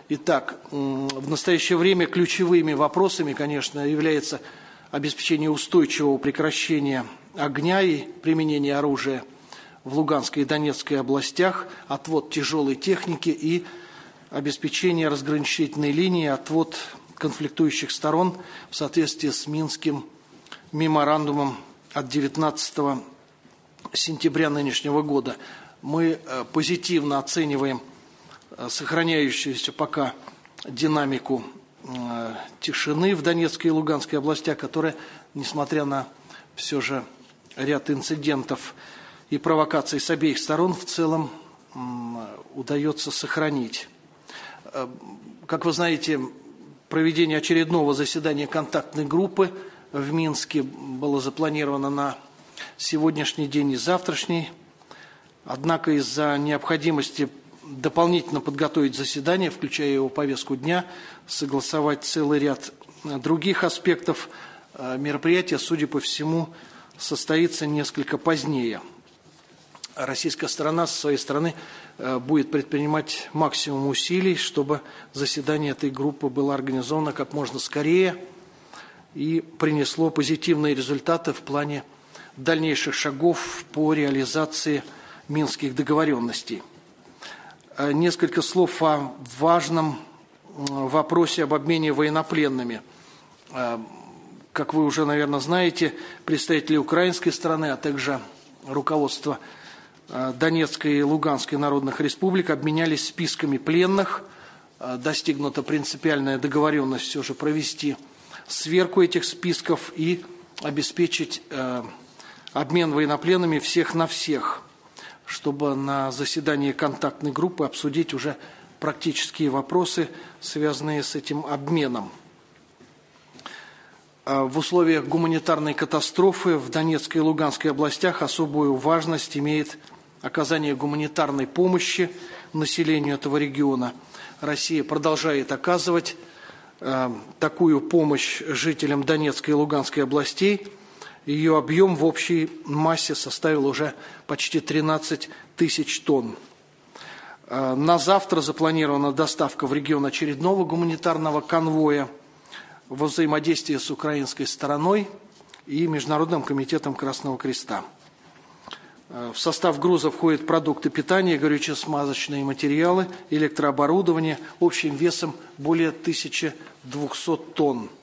Итак, в настоящее время ключевыми вопросами, конечно, является обеспечение устойчивого прекращения огня и применения оружия в Луганской и Донецкой областях, отвод тяжелой техники и обеспечение разграничительной линии, отвод конфликтующих сторон в соответствии с Минским меморандумом от 19 сентября нынешнего года. Мы позитивно оцениваем сохраняющуюся пока динамику тишины в Донецкой и Луганской областях, которая, несмотря на все же ряд инцидентов и провокаций с обеих сторон, в целом удается сохранить. Как вы знаете, проведение очередного заседания контактной группы в Минске было запланировано на сегодняшний день и завтрашний. Однако из-за необходимости дополнительно подготовить заседание, включая его повестку дня, согласовать целый ряд других аспектов мероприятия, судя по всему, состоится несколько позднее. Российская сторона со своей стороны будет предпринимать максимум усилий, чтобы заседание этой группы было организовано как можно скорее и принесло позитивные результаты в плане дальнейших шагов по реализации минских договоренностей. Несколько слов о важном вопросе об обмене военнопленными. Как вы уже, наверное, знаете, представители украинской стороны, а также руководство Донецкой и Луганской народных республик обменялись списками пленных. Достигнута принципиальная договоренность все же провести сверку этих списков и обеспечить обмен военнопленными всех на всех, чтобы на заседании контактной группы обсудить уже практические вопросы, связанные с этим обменом. В условиях гуманитарной катастрофы в Донецкой и Луганской областях особую важность имеет оказание гуманитарной помощи населению этого региона. Россия продолжает оказывать такую помощь жителям Донецкой и Луганской областей. Ее объем в общей массе составил уже почти 13 тысяч тонн. На завтра запланирована доставка в регион очередного гуманитарного конвоя во взаимодействии с украинской стороной и Международным комитетом Красного Креста. В состав груза входят продукты питания, горюче-смазочные материалы, электрооборудование общим весом более 1200 тонн.